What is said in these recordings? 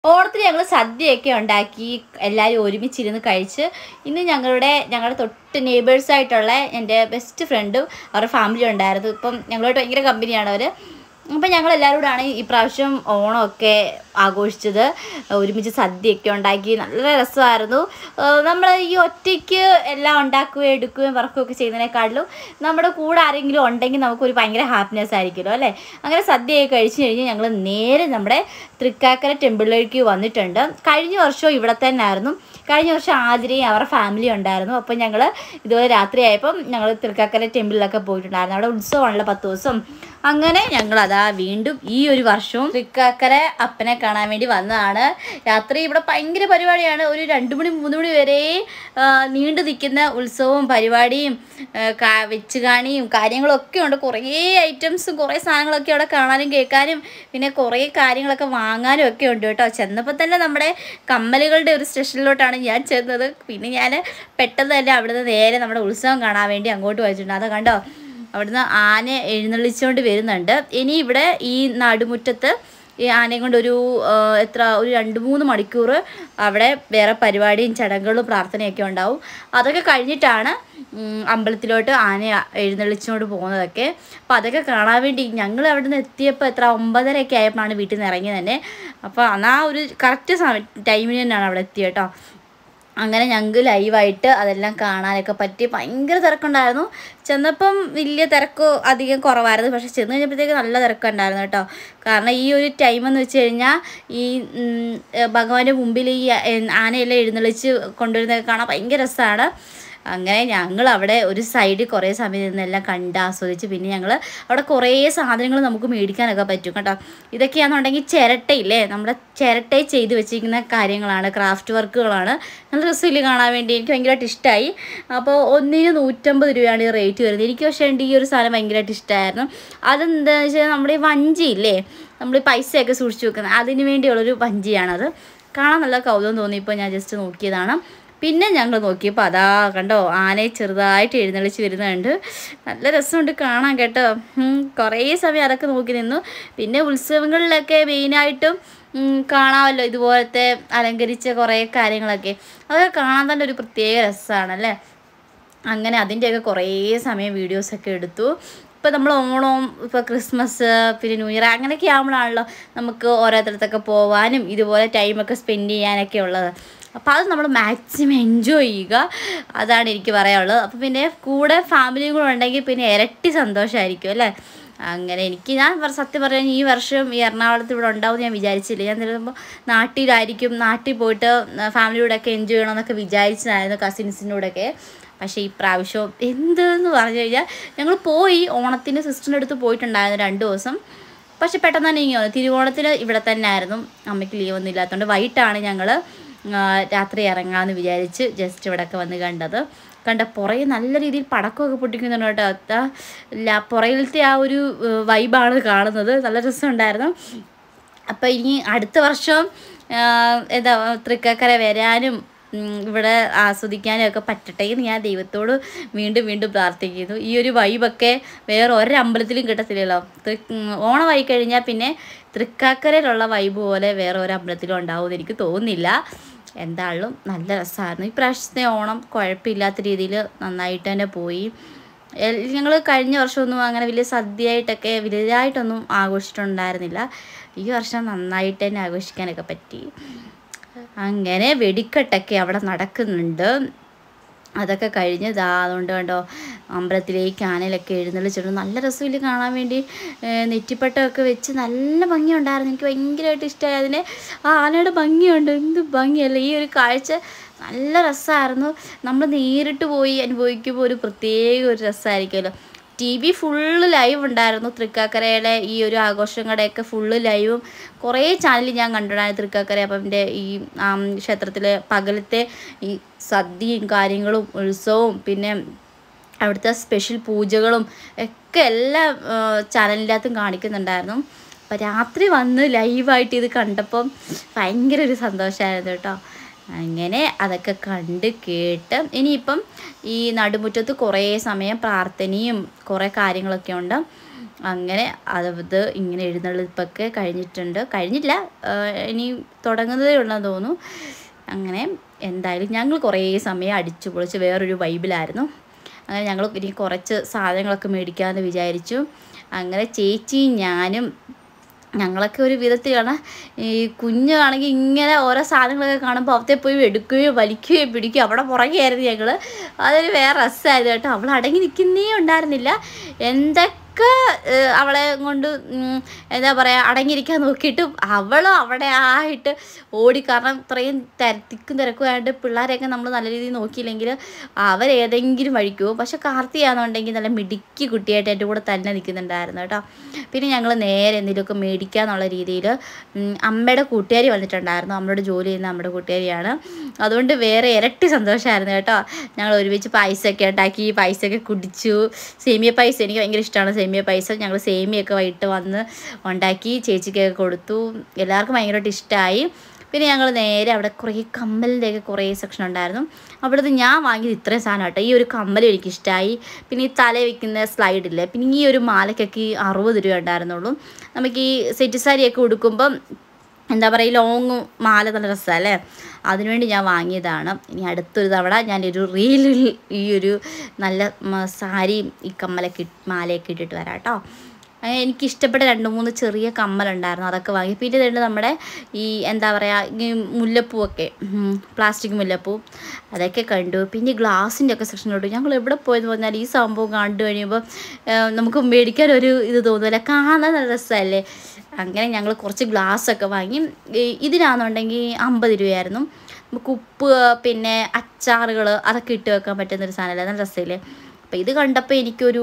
ഓണത്തിന് ഞങ്ങൾ സദ്യയൊക്കെ ഉണ്ടാക്കി എല്ലാവരും ഒരുമിച്ചിരുന്ന് കഴിച്ച്. ഇന്ന് ഞങ്ങളുടെ തൊട്ട് നെയ്ബേഴ്സായിട്ടുള്ള എൻ്റെ ബെസ്റ്റ് ഫ്രണ്ടും അവരുടെ ഫാമിലി ഉണ്ടായിരുന്നു. ഇപ്പം ഞങ്ങളോട്ട് ഭയങ്കര കമ്പനിയാണ് അവർ. അപ്പം ഞങ്ങളെല്ലാവരും കൂടെയാണ് ഈ പ്രാവശ്യം ഓണമൊക്കെ ആഘോഷിച്ചത്. ഒരുമിച്ച് സദ്യയൊക്കെ ഉണ്ടാക്കി നല്ല രസമായിരുന്നു. നമ്മൾ ഈ ഒറ്റയ്ക്ക് എല്ലാം ഉണ്ടാക്കുകയും എടുക്കുകയും വറക്കുകയൊക്കെ ചെയ്യുന്നതിനേക്കാളും നമ്മുടെ കൂടെ ആരെങ്കിലും ഉണ്ടെങ്കിൽ നമുക്കൊരു ഭയങ്കര ഹാപ്പിനെസ് ആയിരിക്കുമല്ലോ അല്ലേ. അങ്ങനെ സദ്യയൊക്കെ കഴിച്ച് കഴിഞ്ഞ് ഞങ്ങൾ നേരെ നമ്മുടെ തൃക്കാക്കര ടെമ്പിളിലേക്ക് വന്നിട്ടുണ്ട്. കഴിഞ്ഞ വർഷവും ഇവിടെ തന്നെ ആയിരുന്നു. കഴിഞ്ഞ വർഷം ആതിരയും അവരുടെ ഫാമിലി ഉണ്ടായിരുന്നു. അപ്പം ഞങ്ങൾ ഇതുപോലെ രാത്രിയായപ്പം ഞങ്ങൾ തൃക്കാക്കര ടെമ്പിളിലൊക്കെ പോയിട്ടുണ്ടായിരുന്നു. അവിടെ ഉത്സവമാണല്ലോ 10 ദിവസം. അങ്ങനെ ഞങ്ങളതാ വീണ്ടും ഈ ഒരു വർഷവും തൃക്കാക്കര അപ്പനെ കാണാൻ വേണ്ടി വന്നതാണ്. രാത്രി ഇവിടെ ഭയങ്കര പരിപാടിയാണ്. ഒരു 2 മണി 3 മണി വരെ നീണ്ടു നിൽക്കുന്ന ഉത്സവവും പരിപാടിയും വെച്ച് കാണിയും കാര്യങ്ങളൊക്കെ ഉണ്ട്. കുറേ ഐറ്റംസും കുറേ സാധനങ്ങളൊക്കെ അവിടെ കാണാനും കേൾക്കാനും പിന്നെ കുറേ കാര്യങ്ങളൊക്കെ വാങ്ങാനും ഒക്കെ ഉണ്ട് കേട്ടോ. ചെന്നപ്പോൾ തന്നെ നമ്മുടെ കമ്മലുകളുടെ ഒരു സ്റ്റേഷനിലോട്ടാണ് ഞാൻ ചെന്നത്. പിന്നെ ഞാൻ പെട്ടെന്ന് തന്നെ അവിടുന്ന് നേരെ നമ്മുടെ ഉത്സവം കാണാൻ വേണ്ടി അങ്ങോട്ട് പോയിട്ടുണ്ട്. അത് കണ്ടോ, അവിടുന്ന് ആന എഴുന്നള്ളിച്ചുകൊണ്ട് വരുന്നുണ്ട്. ഇനി ഇവിടെ ഈ നടുമുറ്റത്ത് ഈ ആനയും കൊണ്ട് ഒരു 2-3 മണിക്കൂർ അവിടെ വേറെ പരിപാടിയും ചടങ്ങുകളും പ്രാർത്ഥനയൊക്കെ ഉണ്ടാവും. അതൊക്കെ കഴിഞ്ഞിട്ടാണ് അമ്പലത്തിലോട്ട് ആന എഴുന്നള്ളിച്ചുകൊണ്ട് പോകുന്നതൊക്കെ. അപ്പോൾ അതൊക്കെ കാണാൻ വേണ്ടി ഞങ്ങൾ അവിടെ നിന്ന് എത്തിയപ്പോൾ 9:30 ആയപ്പോഴാണ് വീട്ടിൽ നിന്ന് ഇറങ്ങിയത് തന്നെ. അപ്പോൾ ആ ഒരു കറക്റ്റ് ടൈമിന് തന്നെയാണ് അവിടെ എത്തിയത് കേട്ടോ. അങ്ങനെ ഞങ്ങൾക്ക് ലൈവായിട്ട് അതെല്ലാം കാണാനൊക്കെ പറ്റി. ഭയങ്കര തിരക്കുണ്ടായിരുന്നു. ചെന്നപ്പം വലിയ തിരക്ക് അധികം കുറവായിരുന്നു. പക്ഷെ ചെന്ന് കഴിഞ്ഞപ്പോഴത്തേക്ക് നല്ല തിരക്കുണ്ടായിരുന്നു കേട്ടോ. കാരണം ഈ ഒരു ടൈമെന്ന് വെച്ച് കഴിഞ്ഞാൽ ഈ ഭഗവാന്റെ മുമ്പിൽ ഈ ആനയെല്ലാം എഴുന്നള്ളിച്ച് കൊണ്ടുവരുന്നതൊക്കെ കാണാൻ ഭയങ്കര രസമാണ്. അങ്ങനെ ഞങ്ങൾ അവിടെ ഒരു സൈഡിൽ കുറേ സമയം നിന്നെല്ലാം കണ്ട് ആസ്വദിച്ച് പിന്നെ ഞങ്ങൾ അവിടെ കുറേ സാധനങ്ങൾ നമുക്ക് മേടിക്കാനൊക്കെ പറ്റും കേട്ടോ. ഇതൊക്കെയാണെന്നുണ്ടെങ്കിൽ ചിരട്ടയില്ലേ, നമ്മുടെ ചിരട്ടയിൽ ചെയ്ത് വെച്ചിരിക്കുന്ന കാര്യങ്ങളാണ്, ക്രാഫ്റ്റ് വർക്കുകളാണ്. നല്ല രസമില്ല കാണാൻ വേണ്ടി. എനിക്ക് ഭയങ്കരമായിട്ട് ഇഷ്ടമായി. അപ്പോൾ ഒന്നിന് 150 രൂപയാണ് ഈ റേറ്റ് വരുന്നത്. എനിക്ക് പക്ഷേ ഈ ഒരു സാധനം ഭയങ്കരമായിട്ട് ഇഷ്ടമായിരുന്നു. അതെന്താണെന്ന് വെച്ചാൽ നമ്മുടെ ഈ വഞ്ചിയില്ലേ, നമ്മൾ ഈ പൈസയൊക്കെ സൂക്ഷിച്ച് വെക്കുന്നത്, അതിന് വേണ്ടിയുള്ളൊരു വഞ്ചിയാണത്. കാണാൻ നല്ല കൗതുകം തോന്നിയപ്പോൾ ഞാൻ ജസ്റ്റ് നോക്കിയതാണ്. പിന്നെ ഞങ്ങൾ നോക്കിയപ്പോൾ അതാ കണ്ടോ, ആനയെ ചെറുതായിട്ട് എഴുന്നള്ളിച്ച് വരുന്നുണ്ട്. നല്ല രസമുണ്ട് കാണാൻ കേട്ടോ. കുറേ സമയം അതൊക്കെ നോക്കി നിന്നു. പിന്നെ ഉത്സവങ്ങളിലൊക്കെ മെയിനായിട്ടും കാണാമല്ലോ ഇതുപോലത്തെ അലങ്കരിച്ച കുറേ കാര്യങ്ങളൊക്കെ. അതൊക്കെ കാണാൻ തന്നെ ഒരു പ്രത്യേക രസമാണല്ലേ. അങ്ങനെ അതിൻ്റെയൊക്കെ കുറേ സമയം വീഡിയോസൊക്കെ എടുത്തു. ഇപ്പോൾ നമ്മൾ ഓണം, ഇപ്പോൾ ക്രിസ്മസ്, പിന്നെ ന്യൂ ഇയർ അങ്ങനെയൊക്കെ ആകുമ്പോഴാണല്ലോ നമുക്ക് ഓരോരുത്തരത്തൊക്കെ പോകാനും ഇതുപോലെ ടൈമൊക്കെ സ്പെൻഡ് ചെയ്യാനൊക്കെ ഉള്ളത്. അപ്പോൾ അത് നമ്മൾ മാക്സിമം എൻജോയ് ചെയ്യുക, അതാണ് എനിക്ക് പറയാനുള്ളത്. അപ്പോൾ പിന്നെ കൂടെ ഫാമിലിയും കൂടെ ഉണ്ടെങ്കിൽ പിന്നെ ഇരട്ടി സന്തോഷമായിരിക്കും അല്ലേ. അങ്ങനെ ഞാൻ സത്യം പറഞ്ഞാൽ ഈ വർഷം ഈ എറണാകുളത്ത് ഇവിടെ ഉണ്ടാവുമെന്ന് ഞാൻ വിചാരിച്ചില്ല. ഞാൻ ചിലപ്പോൾ നാട്ടിലായിരിക്കും, നാട്ടിൽ പോയിട്ട് ഫാമിലിയോടൊക്കെ എൻജോയ് ചെയ്യണമെന്നൊക്കെ വിചാരിച്ചതായിരുന്നു, കസിൻസിൻ്റെ കൂടെയൊക്കെ. പക്ഷേ ഈ പ്രാവശ്യം എന്തെന്ന് പറഞ്ഞു കഴിഞ്ഞാൽ ഞങ്ങൾ പോയി ഓണത്തിന് സിസ്റ്ററിൻ്റെ അടുത്ത് പോയിട്ടുണ്ടായിരുന്നു 2 ദിവസം. പക്ഷെ പെട്ടെന്ന് തന്നെ ഇങ്ങനെ തിരുവോണത്തിന് ഇവിടെ തന്നെ ആയിരുന്നു. അമ്മയ്ക്ക് ലീവൊന്നും ഇല്ലാത്തതുകൊണ്ട് വൈകിട്ടാണ് ഞങ്ങൾ രാത്രി ഇറങ്ങാമെന്ന് വിചാരിച്ച് ജസ്റ്റ് ഇവിടെയൊക്കെ വന്ന് കണ്ട പുറകെ നല്ല രീതിയിൽ പടക്കമൊക്കെ പൊട്ടിക്കുന്നുണ്ട് കേട്ടോ. പുറകിലത്തെ ആ ഒരു വൈബാണ് കാണുന്നത്. നല്ല രസമുണ്ടായിരുന്നു. അപ്പോൾ ഇനി അടുത്ത വർഷം തൃക്കാക്കര വരാനും ഇവിടെ ആസ്വദിക്കാനും ഒക്കെ പറ്റട്ടെ എന്ന് ഞാൻ ദൈവത്തോട് വീണ്ടും പ്രാർത്ഥിക്കുന്നു. ഈ ഒരു വൈബൊക്കെ വേറെ ഒരമ്പലത്തിലും കിട്ടത്തില്ലല്ലോ. ഓണമായി കഴിഞ്ഞാൽ പിന്നെ തൃക്കാക്കരയിലുള്ള വൈബ് പോലെ വേറെ ഒരമ്പലത്തിലും ഉണ്ടാവുമെന്ന് എനിക്ക് തോന്നുന്നില്ല. എന്തായാലും നല്ല രസമായിരുന്നു. ഈ പ്രാവശ്യത്തെ ഓണം കുഴപ്പമില്ലാത്ത രീതിയിൽ നന്നായിട്ട് തന്നെ പോയി. ഞങ്ങൾ കഴിഞ്ഞ വർഷമൊന്നും അങ്ങനെ വലിയ സദ്യയായിട്ടൊക്കെ വലുതായിട്ടൊന്നും ആഘോഷിച്ചിട്ടുണ്ടായിരുന്നില്ല. ഈ വർഷം നന്നായിട്ട് തന്നെ ആഘോഷിക്കാനൊക്കെ പറ്റി. അങ്ങനെ വെടിക്കെട്ടൊക്കെ അവിടെ നടക്കുന്നുണ്ട്. അതൊക്കെ കഴിഞ്ഞ് അതുകൊണ്ട് കണ്ടോ അമ്പലത്തിലേക്ക് ആനയിലൊക്കെ എഴുന്നള്ളിച്ചിട്ടുണ്ട്. നല്ല രസമില്ല കാണാൻ വേണ്ടി. നെറ്റിപ്പട്ടമൊക്കെ വെച്ച് നല്ല ഭംഗിയുണ്ടായിരുന്നു. എനിക്ക് ഭയങ്കരമായിട്ട് ഇഷ്ടമായി അതിനെ. ആ ആനയുടെ ഭംഗിയുണ്ട്, എന്ത് ഭംഗിയല്ല. ഈ ഒരു കാഴ്ച നല്ല രസമായിരുന്നു. നമ്മൾ നേരിട്ട് പോയി അനുഭവിക്കുമ്പോൾ ഒരു പ്രത്യേക ഒരു രസമായിരിക്കുമല്ലോ. TV ഫുള്ള് ലൈവ് ഉണ്ടായിരുന്നു. തൃക്കാക്കരയിലെ ഈ ഒരു ആഘോഷങ്ങളുടെയൊക്കെ ഫുള്ള് ലൈവും കുറേ ചാനലിൽ ഞാൻ കണ്ടിട്ടുണ്ടായിരുന്നു. തൃക്കാക്കര അപ്പൻ്റെ ഈ ക്ഷേത്രത്തിലെ പകലത്തെ ഈ സദ്യയും കാര്യങ്ങളും ഉത്സവവും പിന്നെ അവിടുത്തെ സ്പെഷ്യൽ പൂജകളും ഒക്കെ എല്ലാ ചാനലിനകത്തും കാണിക്കുന്നുണ്ടായിരുന്നു. അപ്പോൾ രാത്രി വന്ന് ലൈവായിട്ട് ഇത് കണ്ടപ്പം ഭയങ്കര ഒരു സന്തോഷമായിരുന്നു കേട്ടോ. അങ്ങനെ അതൊക്കെ കണ്ട് കേട്ട് ഇനിയിപ്പം ഈ നടുമുറ്റത്ത് കുറേ സമയം പ്രാർത്ഥനയും കുറേ കാര്യങ്ങളൊക്കെ ഉണ്ട്. അങ്ങനെ അത് ഇങ്ങനെ എഴുന്നള്ളിപ്പൊക്കെ കഴിഞ്ഞില്ല, ഇനി തുടങ്ങുന്നതേ ഉള്ളതെന്ന് തോന്നുന്നു. അങ്ങനെ എന്തായാലും ഞങ്ങൾ കുറേ സമയം അടിച്ചു പൊളിച്ച് വേറൊരു വൈബിലായിരുന്നു. അങ്ങനെ ഞങ്ങൾ ഇനി കുറച്ച് സാധനങ്ങളൊക്കെ മേടിക്കാമെന്ന് വിചാരിച്ചു. അങ്ങനെ ചേച്ചിയും ഞാനും ഞങ്ങളൊക്കെ ഒരു വിധത്തിലാണ്. ഈ കുഞ്ഞാണെങ്കിൽ ഇങ്ങനെ ഓരോ സാധനങ്ങളൊക്കെ കാണുമ്പോൾ അവത്തെ പോയി എടുക്കുകയോ വലിക്കുകയോ പിടിക്കുകയോ അവിടെ പുറകെയായിരുന്നു ഞങ്ങൾ. അതൊരു വേറെ രസമായിരുന്നു കേട്ടോ. അവൾ അടങ്ങി നിൽക്കുന്നേ ഉണ്ടായിരുന്നില്ല. എന്തൊക്കെ അവളെ കൊണ്ട് എന്താ പറയുക അടങ്ങിയിരിക്കാൻ നോക്കിയിട്ട് അവളും അവിടെ ആയിട്ട് ഓടി. കാരണം ഇത്രയും തിക്കും തിരക്കുമായിട്ട് പിള്ളേരെയൊക്കെ നമ്മൾ നല്ല രീതിയിൽ നോക്കിയില്ലെങ്കിൽ അവരേതെങ്കിലും വഴിക്കുമോ. പക്ഷെ കാർത്തിയാണെന്നുണ്ടെങ്കിൽ നല്ല മിടുക്കി കുട്ടിയായിട്ട് എൻ്റെ കൂടെ തന്നെ നിൽക്കുന്നുണ്ടായിരുന്നു കേട്ടോ. പിന്നെ ഞങ്ങൾ നേരെ എന്തെങ്കിലുമൊക്കെ മേടിക്കാന്നുള്ള രീതിയിൽ അമ്മയുടെ കൂട്ടുകാരി വന്നിട്ടുണ്ടായിരുന്നു. അമ്മയുടെ ജോലി ചെയ്യുന്ന അമ്മയുടെ കൂട്ടുകാരിയാണ്. അതുകൊണ്ട് വേറെ ഇരട്ടി സന്തോഷമായിരുന്നു കേട്ടോ. ഞങ്ങൾ ഒരുമിച്ച് പായസമൊക്കെ ഉണ്ടാക്കി, പായസമൊക്കെ കുടിച്ചു. സേമിയ പായസം എനിക്ക് ഭയങ്കര ഇഷ്ടമാണ്. സേമിയ പായസം ഞങ്ങൾ സേമിയൊക്കെ വൈകിട്ട് വന്ന് ഉണ്ടാക്കി ചേച്ചിക്കൊക്കെ കൊടുത്തു. എല്ലാവർക്കും ഭയങ്കരമായിട്ട് ഇഷ്ടമായി. പിന്നെ ഞങ്ങൾ നേരെ അവിടെ കുറേ കമ്മലിൻ്റെയൊക്കെ കുറേ സെക്ഷൻ ഉണ്ടായിരുന്നു. അവിടുന്ന് ഞാൻ വാങ്ങിയത് ഇത്രയും സാധനം കേട്ടോ. ഈ ഒരു കമ്മൽ എനിക്കിഷ്ടമായി. പിന്നെ ഈ തല വയ്ക്കുന്ന സ്ലൈഡില്ലേ, പിന്നെ ഈ ഒരു മാലയ്ക്കൊക്കെ 60 രൂപ ഉണ്ടായിരുന്നുള്ളൂ. നമുക്ക് ഈ സെറ്റ് സാരിയൊക്കെ ഉടുക്കുമ്പം എന്താ പറയുക ലോങ് മാല നല്ല രസമല്ലേ, അതിനുവേണ്ടി ഞാൻ വാങ്ങിയതാണ്. ഇനി അടുത്തൊരു തവണ ഞാനൊരു റീലിൽ ഈ ഒരു നല്ല സാരിയും ഈ കമ്മലൊക്കെ മാലയൊക്കെ ഇട്ടിട്ട് വരാം കേട്ടോ. എനിക്കിഷ്ടപ്പെട്ട 2-3 ചെറിയ കമ്മലുണ്ടായിരുന്നു, അതൊക്കെ വാങ്ങി. പിന്നെ ഇതുണ്ട് നമ്മുടെ ഈ എന്താ പറയുക ഈ മുല്ലപ്പൂവൊക്കെ, പ്ലാസ്റ്റിക് മുല്ലപ്പൂ, അതൊക്കെ കണ്ടു. പിന്നെ ഗ്ലാസിൻ്റെ ഒക്കെ സെക്ഷനിലോട്ട് ഞങ്ങൾ എവിടെ പോയെന്ന് പറഞ്ഞാൽ ഈ സംഭവം കണ്ടു കഴിയുമ്പോൾ നമുക്ക് മേടിക്കാൻ ഒരു ഇത് തോന്നുന്നില്ല, കാണാൻ നല്ല രസമല്ലേ. അങ്ങനെ ഞങ്ങൾ കുറച്ച് ഗ്ലാസ്സൊക്കെ വാങ്ങി. ഇതിനാണെന്നുണ്ടെങ്കിൽ 50 രൂപയായിരുന്നു. നമുക്ക് ഉപ്പ് പിന്നെ അച്ചാറുകൾ അതൊക്കെ ഇട്ട് വെക്കാൻ പറ്റുന്നൊരു സാധനമല്ലേ, നല്ല രസമില്ലേ. അപ്പോൾ ഇത് കണ്ടപ്പോൾ എനിക്കൊരു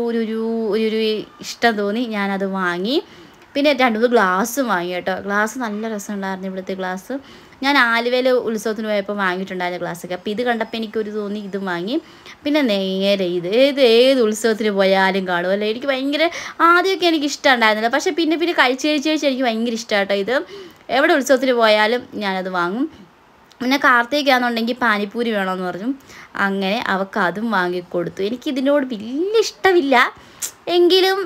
ഒരു ഇഷ്ടം തോന്നി, ഞാനത് വാങ്ങി. പിന്നെ 2-3 ഗ്ലാസ്സും വാങ്ങി കേട്ടോ. ഗ്ലാസ് നല്ല രസമുണ്ടായിരുന്നു ഇവിടുത്തെ ഗ്ലാസ്. ഞാൻ ആലുവയിൽ ഉത്സവത്തിന് പോയപ്പോൾ വാങ്ങിയിട്ടുണ്ടായിരുന്ന ഗ്ലാസ്സൊക്കെ. അപ്പോൾ ഇത് കണ്ടപ്പോൾ എനിക്കൊരു തോന്നി, ഇതും വാങ്ങി. പിന്നെ നേരെ ഏത് ഉത്സവത്തിന് പോയാലും കാണുമല്ലോ. എനിക്ക് ഭയങ്കര ആദ്യമൊക്കെ എനിക്ക് ഇഷ്ടമുണ്ടായിരുന്നില്ല, പക്ഷേ പിന്നെ കഴിച്ച് എനിക്ക് ഭയങ്കര ഇഷ്ടമാണ് കേട്ടോ. ഇത് എവിടെ ഉത്സവത്തിന് പോയാലും ഞാനത് വാങ്ങും. പിന്നെ കാർത്തികയാണെന്നുണ്ടെങ്കിൽ പാനിപ്പൂരി വേണമെന്ന് പറഞ്ഞു. അങ്ങനെ അവൾക്ക് അതും വാങ്ങിക്കൊടുത്തു. എനിക്കിതിനോട് വലിയ ഇഷ്ടമില്ല, എങ്കിലും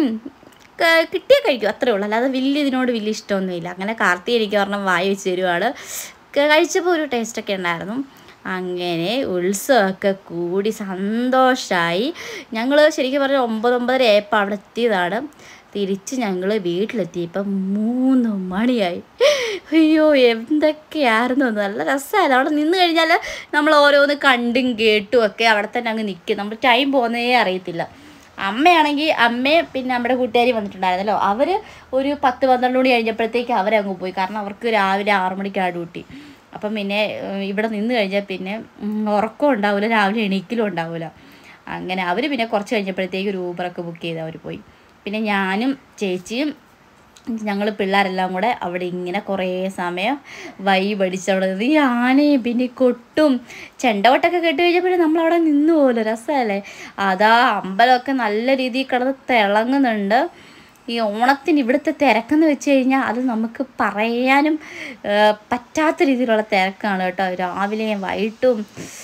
കിട്ടിയാൽ കഴിക്കും, അത്രേ ഉള്ളൂ. അല്ലാതെ ഇതിനോട് വലിയ ഇഷ്ടമൊന്നുമില്ല. അങ്ങനെ കാർത്തിക എനിക്ക് പറഞ്ഞാൽ വായി വെച്ച് തരുവാണ്. കഴിച്ചപ്പോൾ ഒരു ടേസ്റ്റൊക്കെ ഉണ്ടായിരുന്നു. അങ്ങനെ ഉത്സവമൊക്കെ കൂടി സന്തോഷമായി. ഞങ്ങൾ ശരിക്കും പറഞ്ഞാൽ 9-9:30 ആയപ്പോൾ അവിടെ എത്തിയതാണ്. തിരിച്ച് ഞങ്ങൾ വീട്ടിലെത്തിയപ്പം 3 മണിയായി. അയ്യോ എന്തൊക്കെയായിരുന്നു, നല്ല രസമായിരുന്നു. അവിടെ നിന്ന് കഴിഞ്ഞാൽ നമ്മൾ ഓരോന്ന് കണ്ടും കേട്ടും ഒക്കെ അവിടെ തന്നെ അങ്ങ് നിൽക്കും, നമ്മൾ ടൈം പോകുന്നതേ അറിയത്തില്ല. അമ്മയാണെങ്കിൽ അമ്മയും പിന്നെ നമ്മുടെ കൂട്ടുകാരി വന്നിട്ടുണ്ടായിരുന്നല്ലോ, അവർ ഒരു 10-12 മണി കഴിഞ്ഞപ്പോഴത്തേക്ക് അവരങ്ങ് പോയി. കാരണം അവർക്ക് രാവിലെ 6 മണിക്കാണ് ഡ്യൂട്ടി. അപ്പം പിന്നെ ഇവിടെ നിന്ന് കഴിഞ്ഞാൽ പിന്നെ ഉറക്കം ഉണ്ടാവില്ല, രാവിലെ എണീക്കലും ഉണ്ടാവില്ല. അങ്ങനെ അവർ പിന്നെ കുറച്ച് കഴിഞ്ഞപ്പോഴത്തേക്ക് ഒരു ഊബറൊക്കെ ബുക്ക് ചെയ്ത് അവർ പോയി. പിന്നെ ഞാനും ചേച്ചിയും ഞങ്ങൾ പിള്ളേരെല്ലാം കൂടെ അവിടെ ഇങ്ങനെ കുറേ സമയം വൈബടിച്ച് അവിടെ നിന്ന് ഈ ആനയും പിന്നെ കൊട്ടും ചെണ്ടകൊട്ടൊക്കെ കേട്ട് കഴിഞ്ഞപ്പോൾ നമ്മളവിടെ നിന്ന് പോലും രസമല്ലേ. അതാ അമ്പലമൊക്കെ നല്ല രീതിയിൽ കിടന്ന് തിളങ്ങുന്നുണ്ട്. ഈ ഓണത്തിന് ഇവിടുത്തെ തിരക്കെന്ന് വെച്ച് കഴിഞ്ഞാൽ അത് നമുക്ക് പറയാനും പറ്റാത്ത രീതിയിലുള്ള തിരക്കാണ് കേട്ടോ. രാവിലെയും വൈകിട്ടും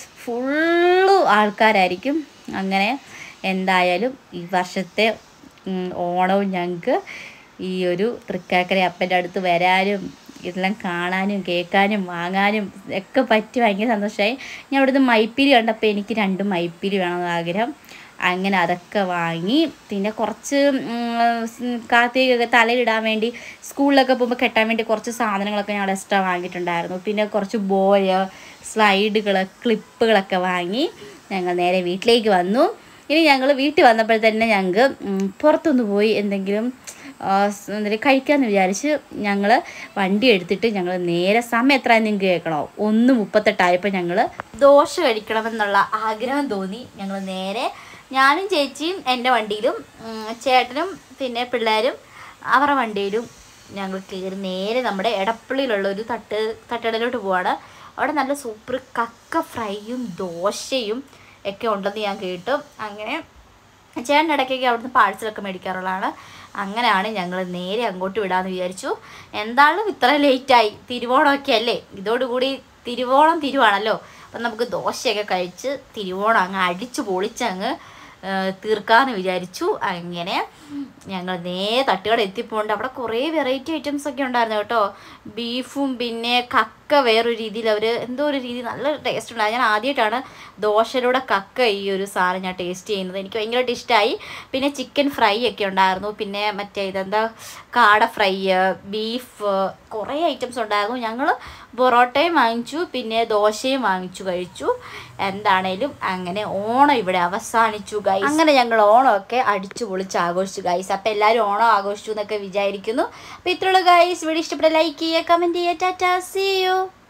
ഫുള്ള് ആൾക്കാരായിരിക്കും. അങ്ങനെ എന്തായാലും ഈ വർഷത്തെ ഓണവും ഞങ്ങൾക്ക് ഈ ഒരു തൃക്കാക്കര അപ്പൻ്റെ അടുത്ത് വരാനും ഇതെല്ലാം കാണാനും കേൾക്കാനും വാങ്ങാനും ഒക്കെ പറ്റി ഭയങ്കര സന്തോഷമായി. ഞാൻ അവിടുന്ന് മൈപ്പിരി കണ്ടപ്പോൾ എനിക്ക് 2 മൈപ്പിരി വേണമെന്ന് ആഗ്രഹം. അങ്ങനെ അതൊക്കെ വാങ്ങി. പിന്നെ കുറച്ച് കാർത്തികൊക്കെ തലയിലിടാൻ വേണ്ടി സ്കൂളിലൊക്കെ പോകുമ്പോൾ കെട്ടാൻ വേണ്ടി കുറച്ച് സാധനങ്ങളൊക്കെ ഞങ്ങൾ എക്സ്ട്രാ വാങ്ങിയിട്ടുണ്ടായിരുന്നു. പിന്നെ കുറച്ച് ബോയ് സ്ലൈഡുകൾ ക്ലിപ്പുകളൊക്കെ വാങ്ങി ഞങ്ങൾ നേരെ വീട്ടിലേക്ക് വന്നു. ഇനി ഞങ്ങൾ വീട്ടിൽ വന്നപ്പോൾ തന്നെ ഞങ്ങൾക്ക് പുറത്തൊന്ന് പോയി എന്തെങ്കിലും കഴിക്കാമെന്ന് വിചാരിച്ച് ഞങ്ങൾ വണ്ടി എടുത്തിട്ട് ഞങ്ങൾ നേരെ സമയം എത്രയാണെന്ന് നിങ്ങൾക്ക് കേൾക്കണോ, 1:38 ഞങ്ങൾ ദോശ കഴിക്കണമെന്നുള്ള ആഗ്രഹം തോന്നി. ഞങ്ങൾ നേരെ ഞാനും ചേച്ചിയും എൻ്റെ വണ്ടിയിലും ചേട്ടനും പിന്നെ പിള്ളേരും അവരുടെ വണ്ടിയിലും ഞങ്ങൾ കയറി നേരെ നമ്മുടെ എടപ്പള്ളിയിലുള്ളൊരു തട്ടുകടയിലോട്ട് പോവാണ്. അവിടെ നല്ല സൂപ്പർ കക്ക ഫ്രൈയും ദോശയും ഒക്കെ ഉണ്ടെന്ന് ഞാൻ കേട്ടു. അങ്ങനെ ചേട്ടൻ ഇടയ്ക്കൊക്കെ അവിടുന്ന് പാഴ്സലൊക്കെ മേടിക്കാറുള്ളതാണ്. അങ്ങനെയാണ് ഞങ്ങൾ നേരെ അങ്ങോട്ട് വിടാമെന്ന് വിചാരിച്ചു. എന്തായാലും ഇത്ര ലേറ്റായി, തിരുവോണമൊക്കെ അല്ലേ, ഇതോടുകൂടി തിരുവാണല്ലോ. അപ്പം നമുക്ക് ദോശയൊക്കെ കഴിച്ച് തിരുവോണം അങ്ങ് അടിച്ച് പൊളിച്ചങ്ങ് തീർക്കാമെന്ന് വിചാരിച്ചു. അങ്ങനെ ഞങ്ങൾ തട്ടുകട എത്തിപ്പോണ്ട് അവിടെ കുറേ വെറൈറ്റി ഐറ്റംസ് ഒക്കെ ഉണ്ടായിരുന്നു കേട്ടോ. ബീഫും പിന്നെ കക്ക വേറൊരു രീതിയിൽ അവർ എന്തോ ഒരു രീതി നല്ല ടേസ്റ്റ് ഉണ്ടായി. ഞാൻ ആദ്യമായിട്ടാണ് ദോശയിലൂടെ കക്ക ഈ ഒരു സാധനം ഞാൻ ടേസ്റ്റ് ചെയ്യുന്നത്. എനിക്ക് ഭയങ്കരമായിട്ട് ഇഷ്ടമായി. പിന്നെ ചിക്കൻ ഫ്രൈ ഒക്കെ ഉണ്ടായിരുന്നു. പിന്നെ മറ്റേ ഇതെന്താ കാട ഫ്രൈ, ബീഫ്, കുറേ ഐറ്റംസ് ഉണ്ടായിരുന്നു. ഞങ്ങൾ പൊറോട്ടയും വാങ്ങിച്ചു, പിന്നെ ദോശയും വാങ്ങിച്ചു കഴിച്ചു. എന്താണേലും അങ്ങനെ ഓണം ഇവിടെ അവസാനിച്ചു ഗൈസ്. അങ്ങനെ ഞങ്ങൾ ഓണമൊക്കെ അടിച്ചു പൊളിച്ച് ആഘോഷിച്ചു ഗൈസ്. അപ്പം എല്ലാവരും ഓണം ആഘോഷിച്ചു എന്നൊക്കെ വിചാരിക്കുന്നു. അപ്പോൾ ഇത്രയുള്ള ഗൈസ്. വീഡിയോ ഇഷ്ടപ്പെട്ട ലൈക്ക് ചെയ്യുക, കമൻറ്റ് ചെയ്യുക. Tata, see U.